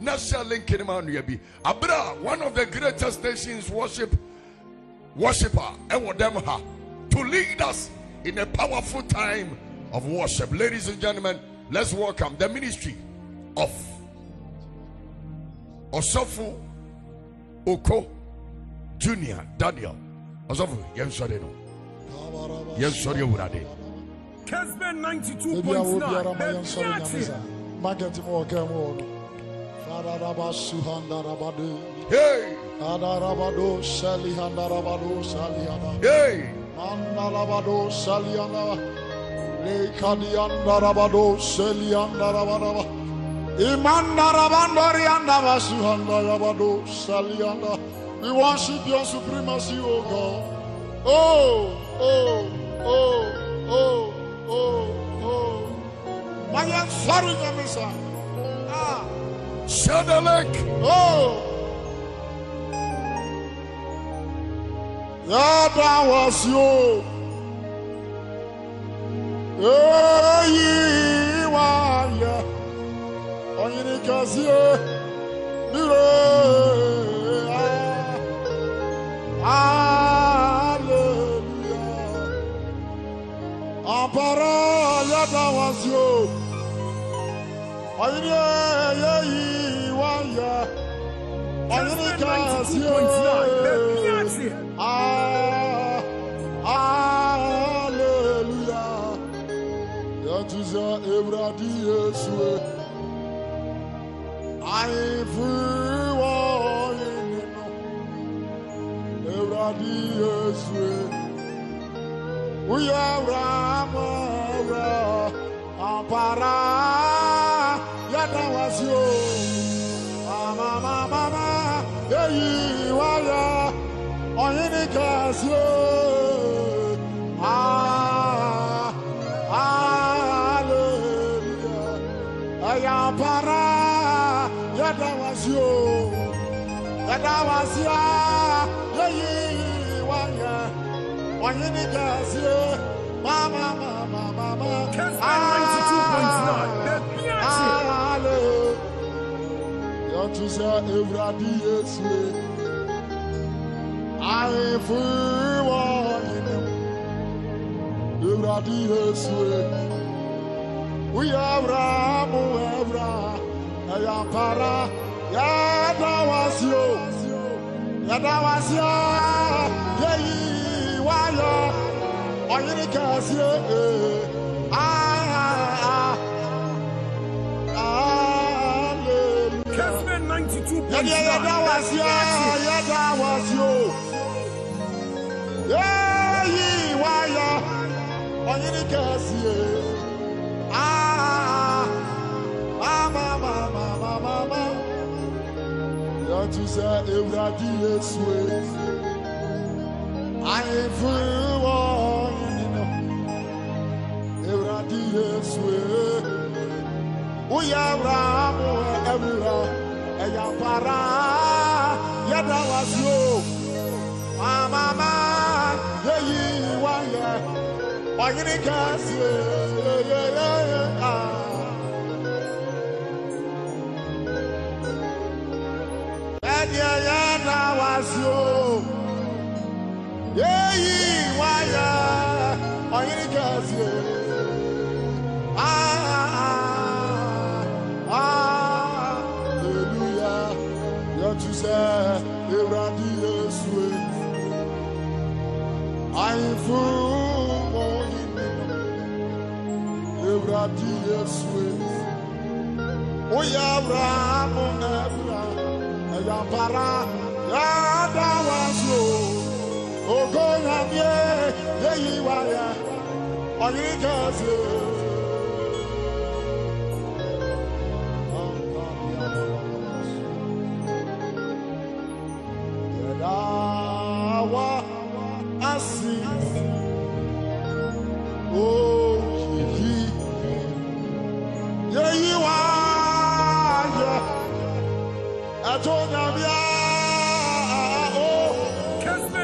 National link in Manuabi. Abra, one of the greatest nations worshipper, and what them ha to lead us in a powerful time of worship. Ladies and gentlemen, let's welcome the ministry of Osofu Oko Jnr Daniel. Osofu, yes, sorry, no. Yes, sorry, Urade. Kessben 92.9. Market more camo. Hey, Adarabado Salihandarabado Saliana. hey, Mandalabado Saliana. Lekadiandarabado Saliandarabada. Imandarabandorianda Suhandarabado Saliana. We worship your supremacy, O God. Oh, oh, oh, oh, oh, oh. My young sorry, Mesa. Ah. Shadalek. Oh. Yeah, that was you. Hey, you are ya. On your casier. Hallelujah. Ampara, yeah, that was you. On your on your casier. Hallelujah. Yatuza Ebradi Yesue. I free one Ebradi Yesue. We are Ramara Ampara Yatawasio. Mama, mama, hey, waya. On any casio, hallelujah. I am para, Yadawasio, Yadawasia, Yay, Wanya, on any casio, mama, mama, mama, Kessben 92.9. Hallelujah. To say every day. I feel one in we are Ramu Evra, Ayampara, Yadawasio, Yadawasia, Yay, Waya, Oyinikasia, Kessben 92.9. Yadawasio. Yeah, waya, on any cassie. Mama, mama, mama. You to say every year's way. I am free one. Every year's way. We are Ramu everywhere. And Yampara, Yadawasio. Mama. Hey, waya, on your castle, and yeah, was you. Hey, waya, on your castle. Hallelujah. You're to say, Iradius way. I'm full in every year's way. We are Ramon Ebra, Ayampara, Yadawasu, Oko Jnr Kessben. Kessben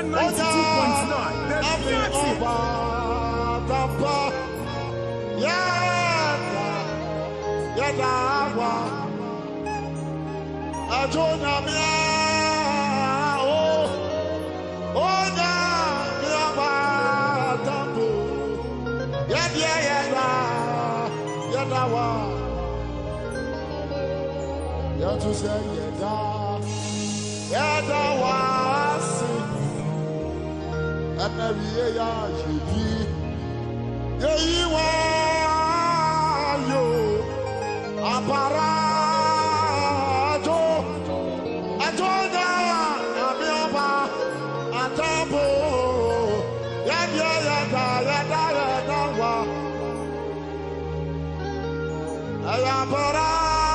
92.9. Ajona mia, oh, onya mia ba tambo. Yada yada, yada wa. Yatu say yada, yada wa si. Anawiye ya jiji, yeyi wa yo, apara. Ayabara,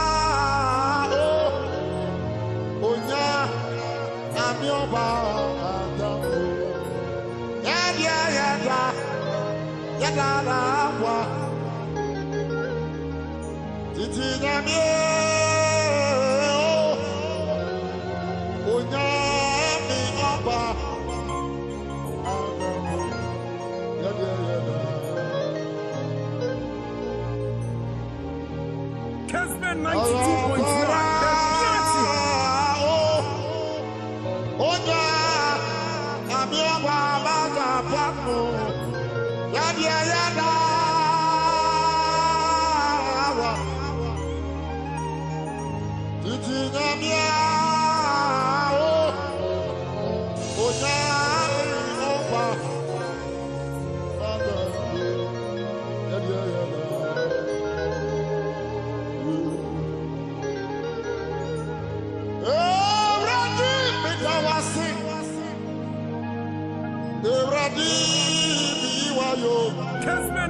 oh, onya, amioba, adamu. Yada, wa. Titi nyamie, oh, onya, amioba, adamu. Yada. Kessben 92.9. Kessben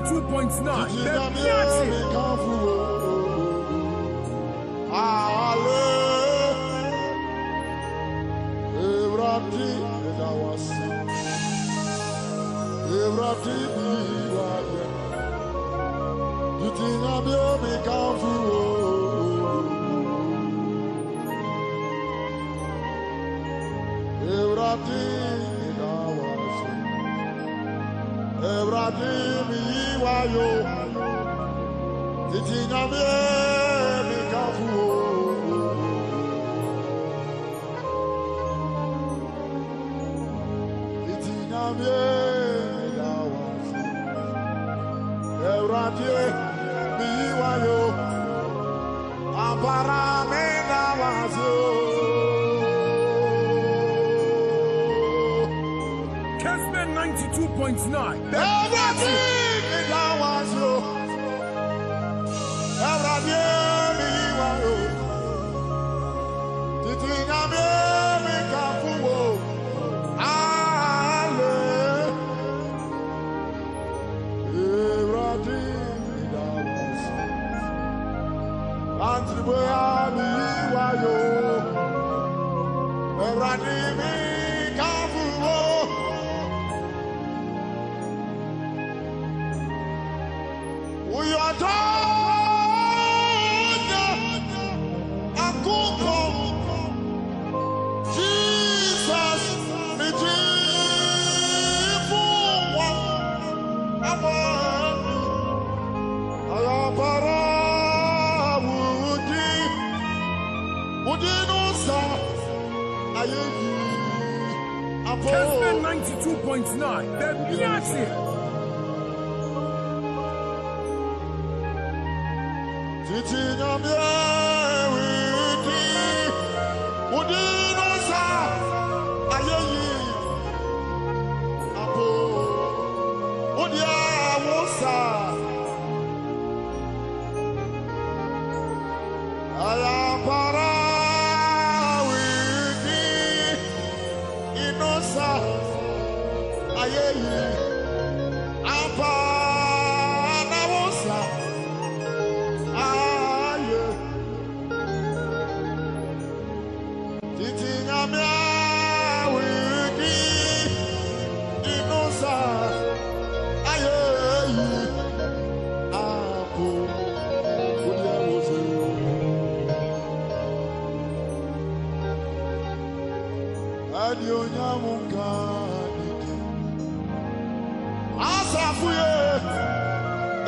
92.9.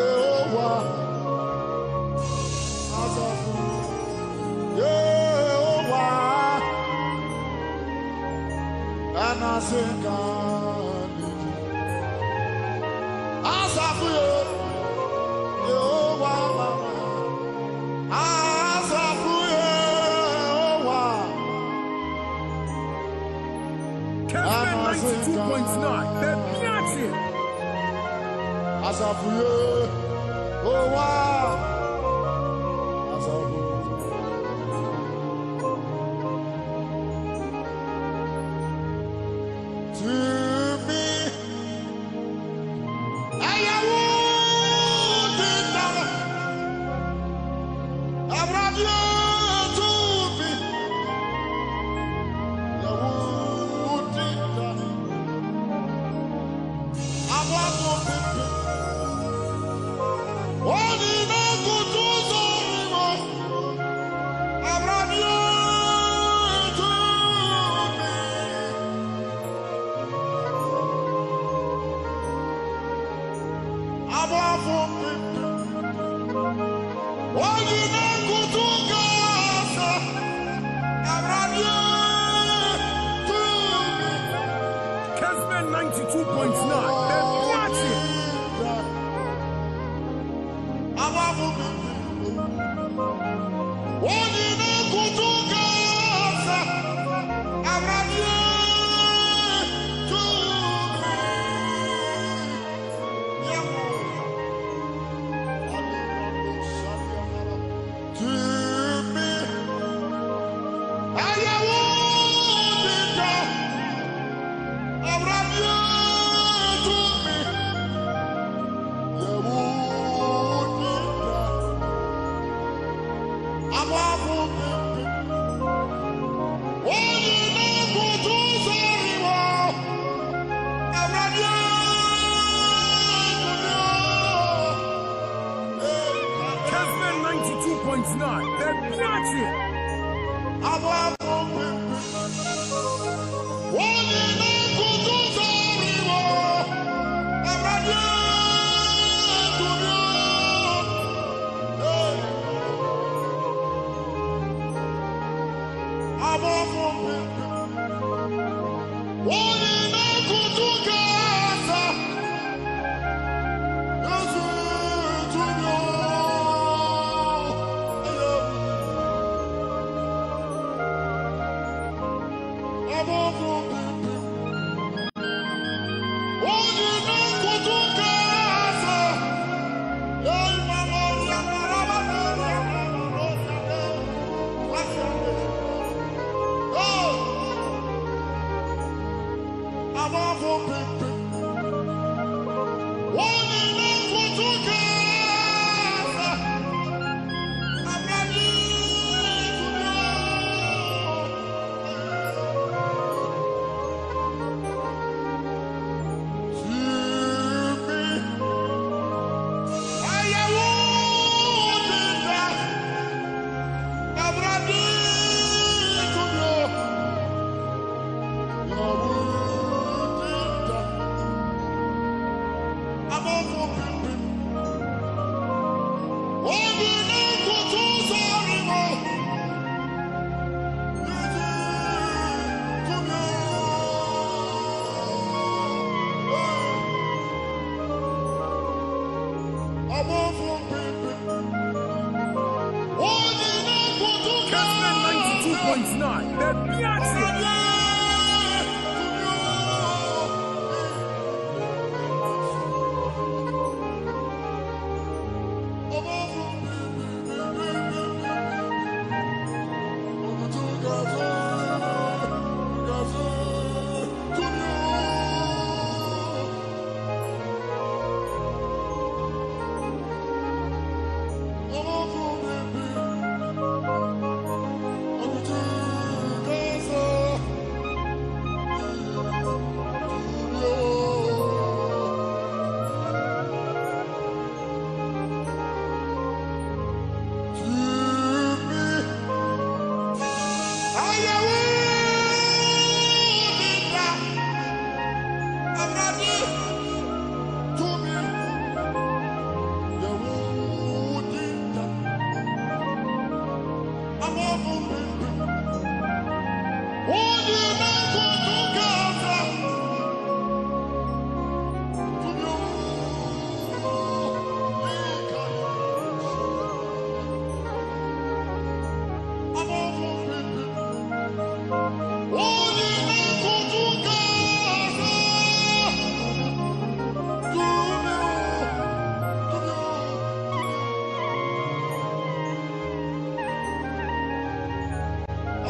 Yeah. Kessben 92.9.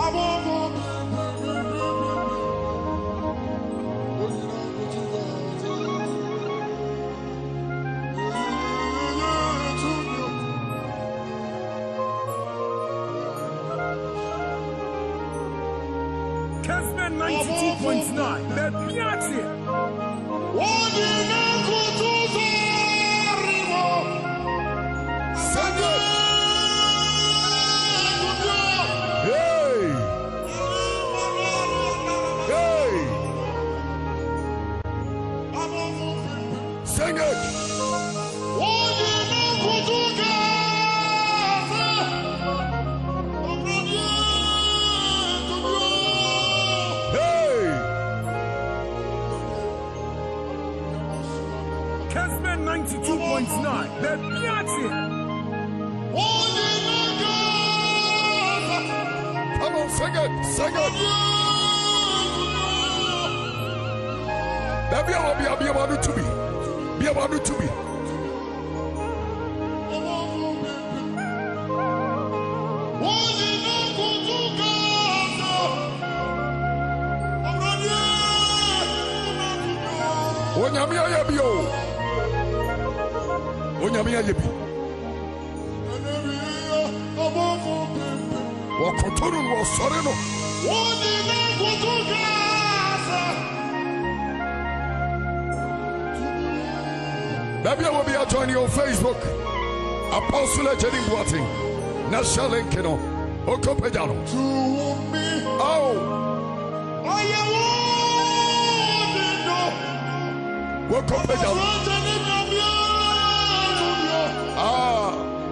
Kessben 92.9. Let me ask you. Sing it. Kessben 92.9. Let me ask you. Come on, sing it. Sing it. Be able to be. Be able to be. Onyamia yebio. Onyamia yebi. Wakotoro wo sore no. Maybe I will be joining you on Facebook. Apostle Jenny Boating. National Linkino. Oko Jnr. Oh. Oko Jnr. Ah.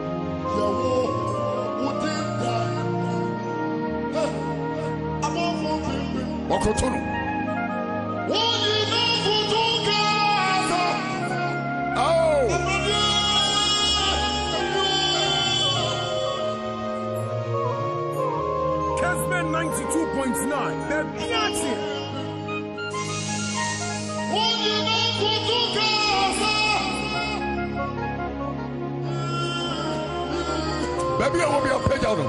Wakotoro. Kessben 92.9. Let me ask you. Maybe I will be a Pejano.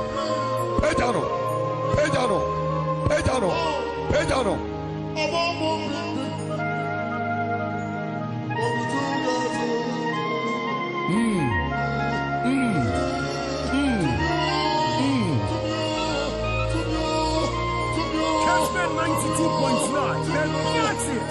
Kessben 92.9. Let me ask you.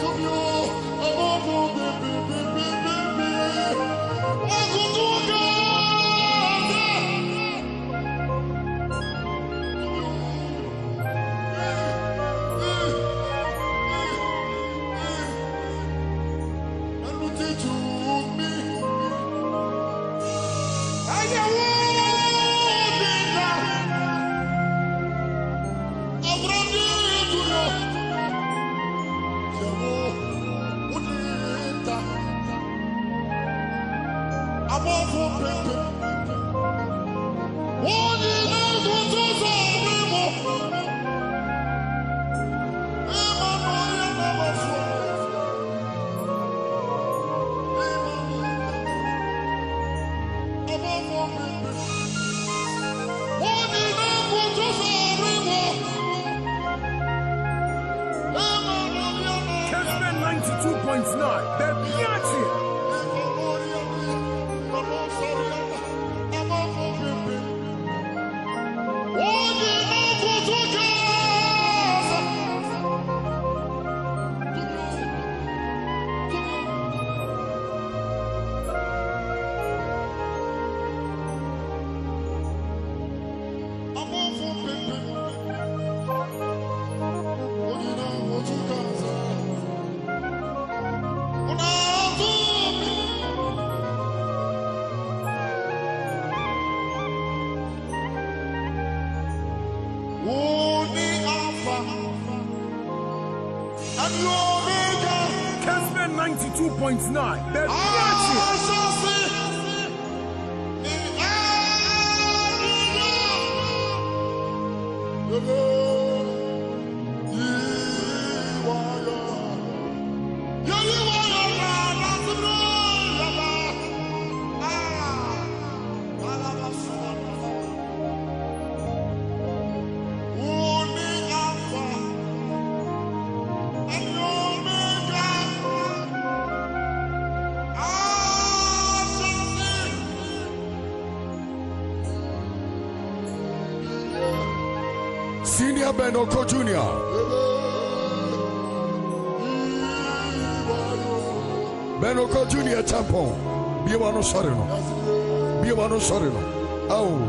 Kessben 92.9. Let me ask you. Kessben 92.9. Let me ask you. Oh, Senior Ben Oko Jnr. Ben Oko Jnr Champon. Be one of sorry no. Be one of sorry no. Oh.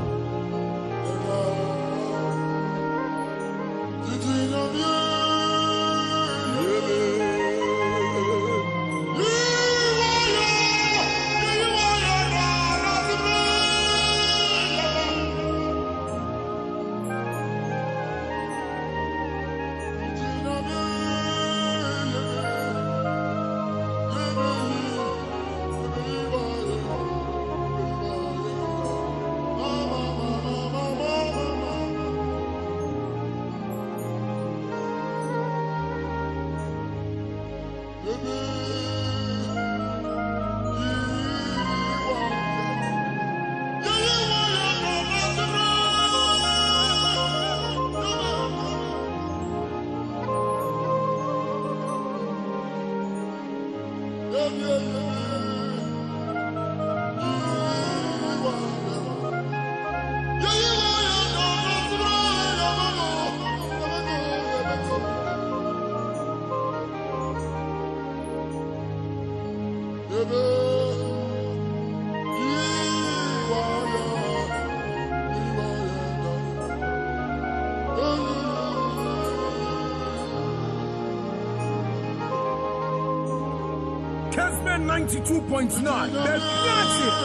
Kessben 92.9. That's it.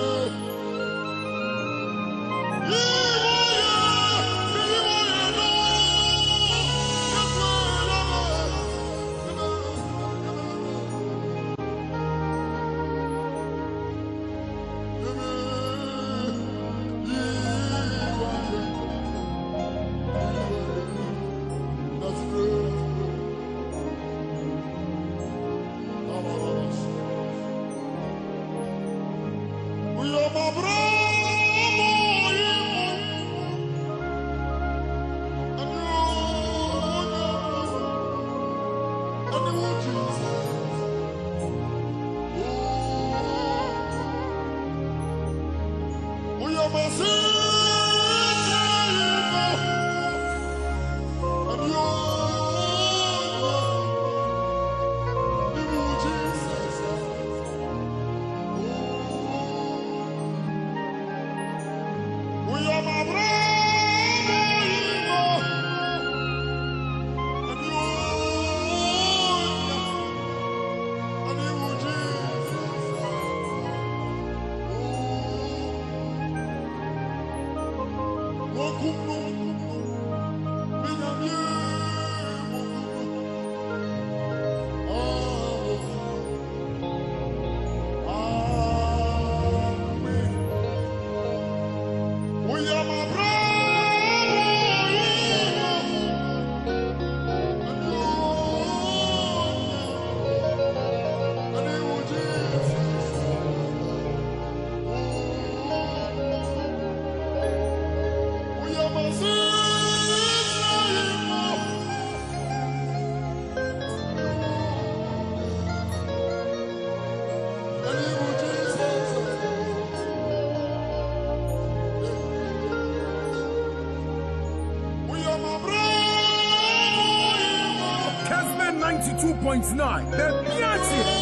Kessben 92.9. That's it.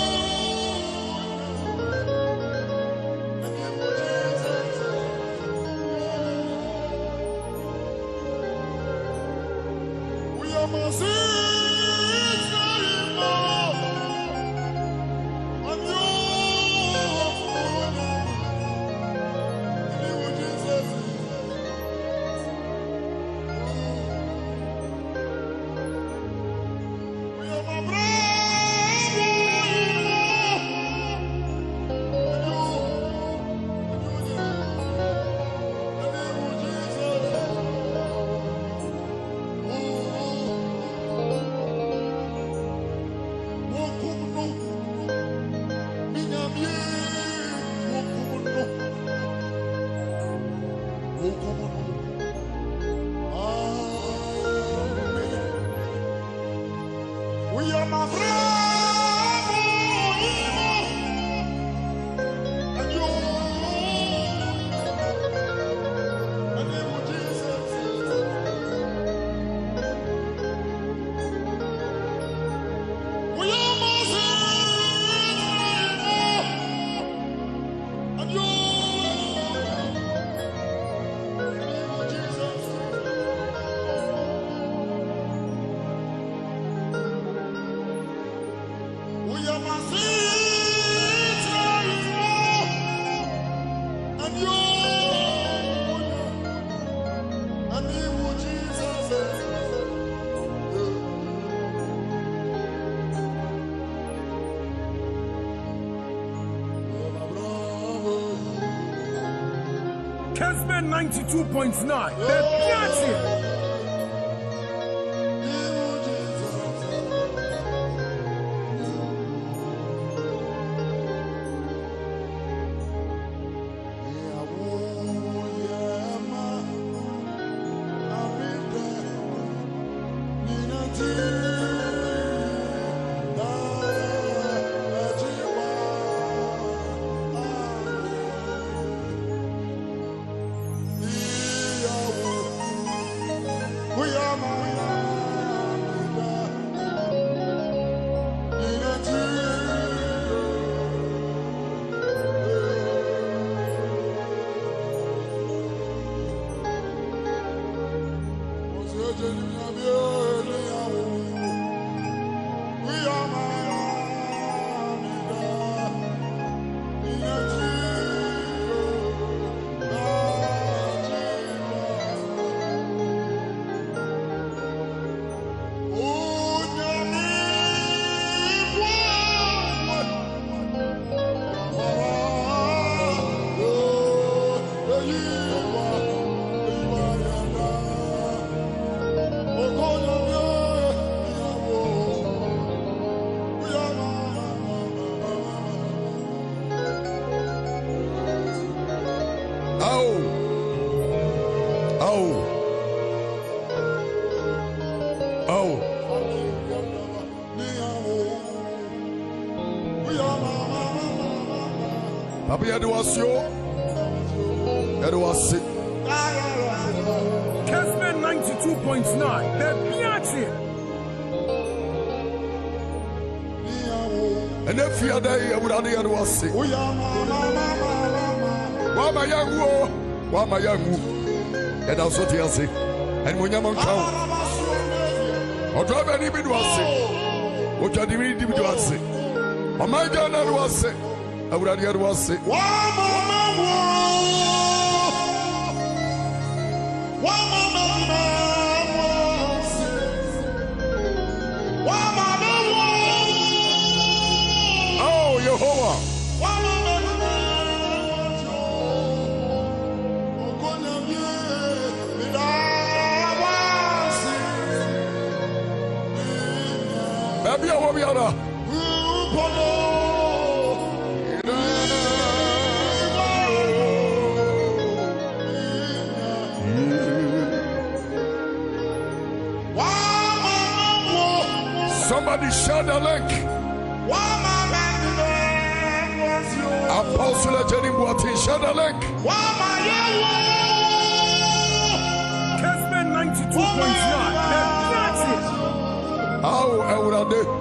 Kessben 92.9. That's it. Kessben 92.9. That's it. And if you are there, I would have the other say, why my young war? Why my young woo? And also to say, and when you're on count, or drive any bit was say, what I did was say, or my gun was say, I would have the other was say, oh, Jehovah. Maybe I will be on somebody share the link. Apostle Jenny Boatin, share the link. Kessben 92.9. That's it. How I would have done.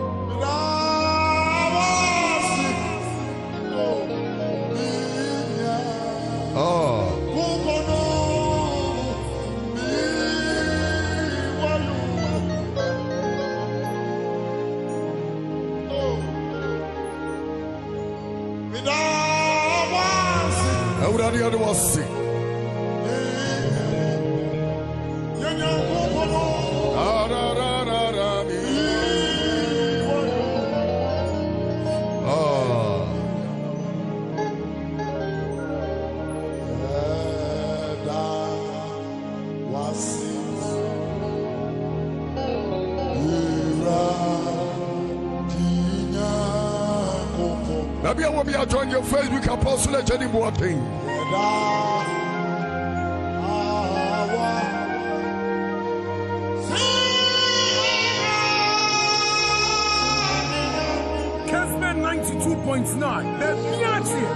The other was sick. Maybe I will be join your Facebook Apostle Jenny Boatin. Kessben 92.9. That's it.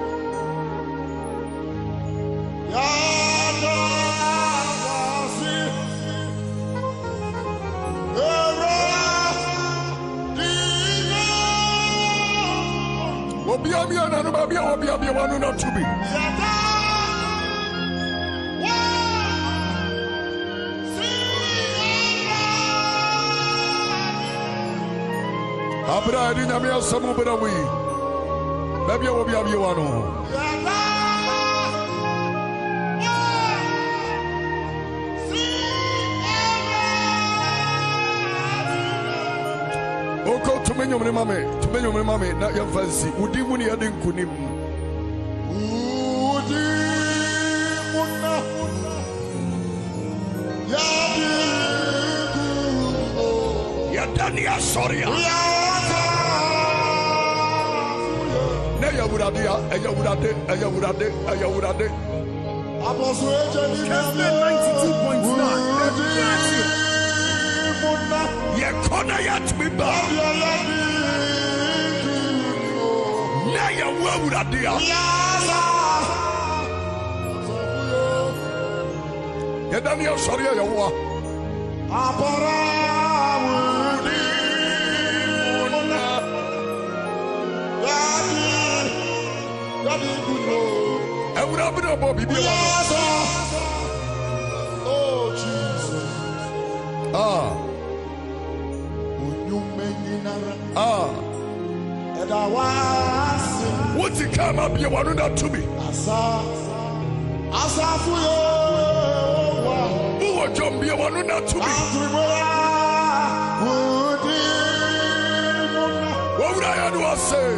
Not to be. Abra didn't have some of it away. Maybe I will be a one. Oko to many mammy, not your fancy. Would you money? I didn't kunim. Yadania Soria. Ayawurade. Kessben 92.9. Yekona yatmiba. Ayawurade. Yadania Soria yawa. Oh Jesus. What you come up you want to me? Who will jump you want to me? What would I do? I say?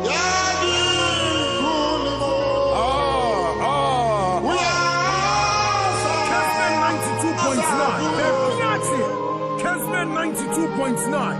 Kessben 92.9.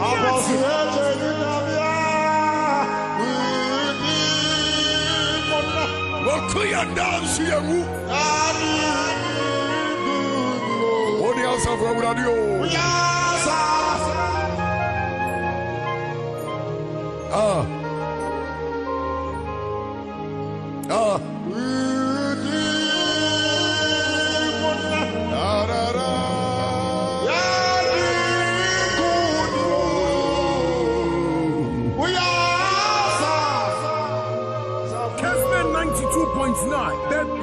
Kessben 92.9.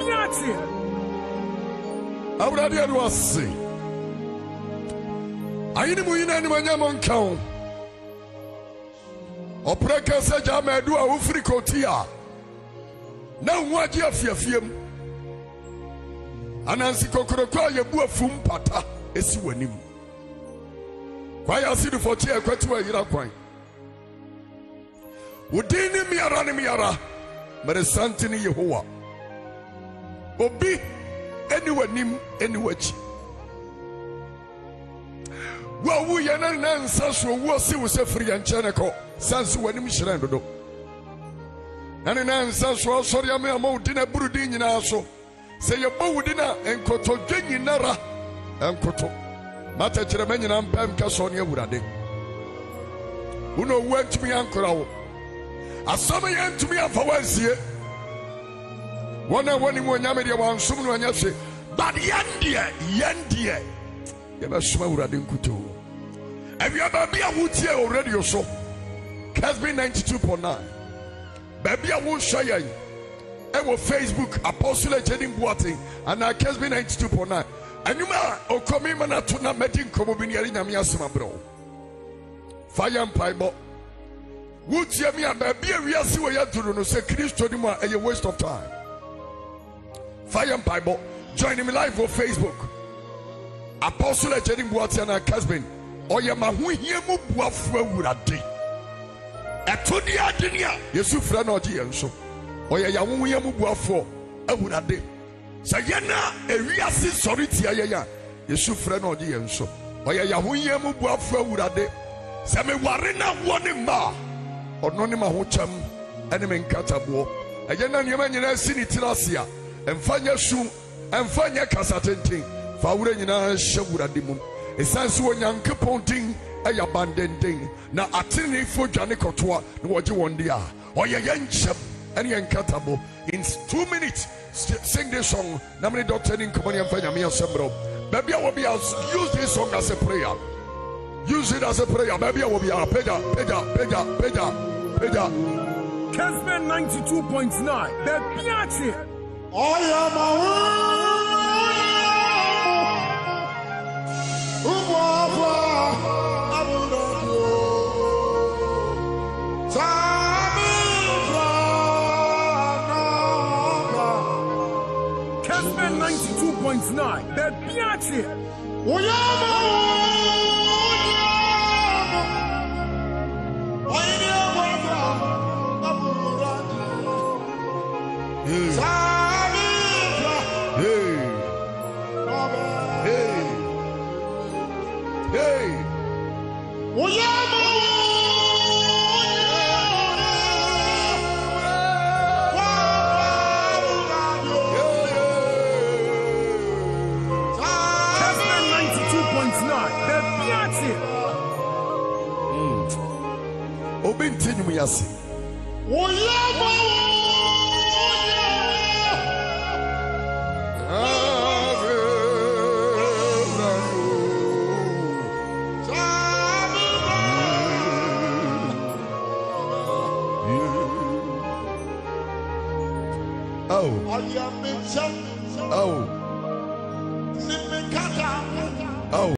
I didn't win anyone among count. Opreka saja medua ufrikotia. Na waji afiafiem. Anansi kokorokwa yebu afum pata esi wanim. Kwa ya sidu fotia kwetu wa yira kwan. Udini miara. Meresanti ni Yehowa. Obi anywanim anywachi. Wa wu yana nansa so wo se wo se firi anchane ko sansu wanim hyiran dodo. Nane nansa so sori ame amudi na burudi nyina so. Se ye bowudi na enkoto dwenyinara enkoto. Mata kire manyina mpam ka so ne awurade. Uno wantumi ankora wo. Asama yantumi afawansie. Wana wani mo nyame de wansum no anya hwe. But yandie. Yaba suma awurade nkuto. Awia ba bia wutie o radio so. Kessben 92.9. Baby a wo share yen. Ewo Facebook Apostle Jnr Kessben and Kessben 92.9. Anuma okomi mana to na medin komo bi ne yare nyame asema bro. Fire Bible. Wutie mi a baby a wiase wo yaduru no se Kristo ni mo a waste of time. Fire Bible. Join me live on Facebook. Apostle Jnr and Kessben. Oya mahu hiemu buafu awurade. Etodi adenia Yesu fra na oje yenso. Oya yawo hiemu buafu awurade. Sayena ewiase soriti ayaya. Yesu fra na oje yenso. Oya yawo hiemu buafu awurade. Se me ware na woni ma. Ono ne ma ho cham ene me nkatabo. Ayena niam nyina sini tirasia. Emfanya su, emfanya kasatenten. Fa wure nyina hye awurade mum. Esanso onyankopon din eya bandenden na atini fo dwane kotoa na woje wondia oye yenchem ene yenkatabo. In 2 minutes sing this song na me doctor nin komani amfanya me asembro baby I will be use this song as a prayer. Use it as a prayer. Baby I will be peja. Kessben 92.9. Bebiachi. Kessben 92.9. Bebiachi. Kessben 92.9. That's it. Obintin me yasi. Oh.